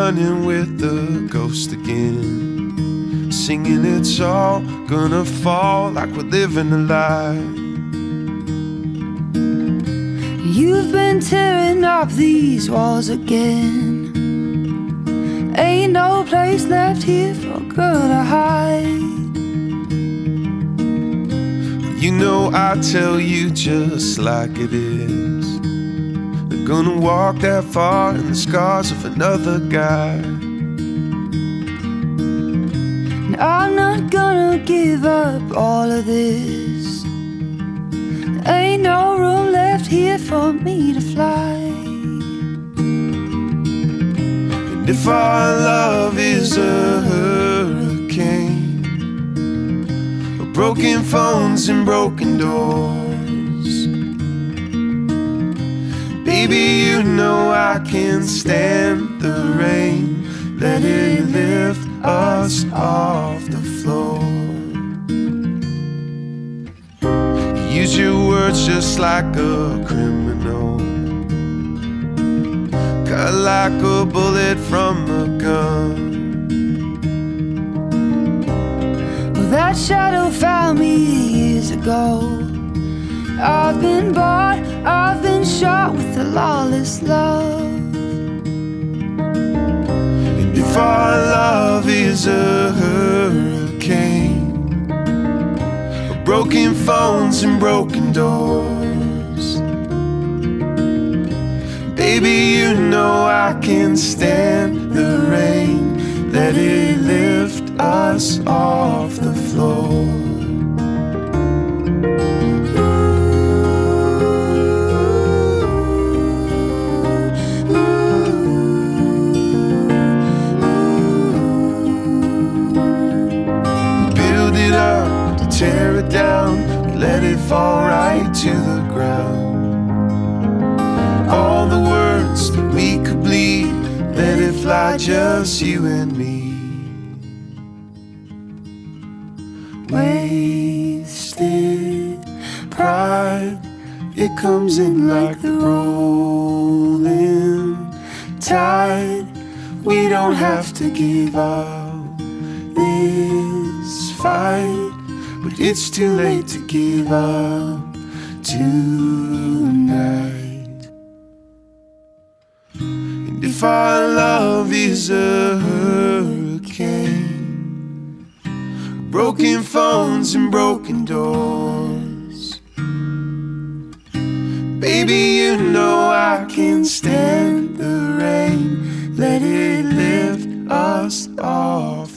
running with the ghost again, singing it's all gonna fall like we're living a lie. You've been tearing up these walls again. Ain't no place left here for a girl to hide. You know I tell you just like it is. They're gonna walk that far in the scars of another guy. And I'm not gonna give up all of this. Ain't no room left here for me to fly. And if our love is a hurricane, broken phones and broken doors, baby, you know I can stand the rain. Let it lift us off the floor. Use your words just like a criminal, cut like a bullet from a gun. That shadow found me years ago. I've been bought, I've been shot with a lawless love. And if our love is a hurricane, broken phones and broken doors, baby, you know I can stand the rain. Let it lift us off the floor. We build it up to tear it down. We let it fall right to the ground. All the words that we could bleed, let it fly, just you and me. Wasted pride, it comes in like the rolling tide. We don't have to give up this fight, but it's too late to give up tonight. And if our love is a hurricane, broken phones and broken doors, baby, you know I can stand the rain. Let it lift us off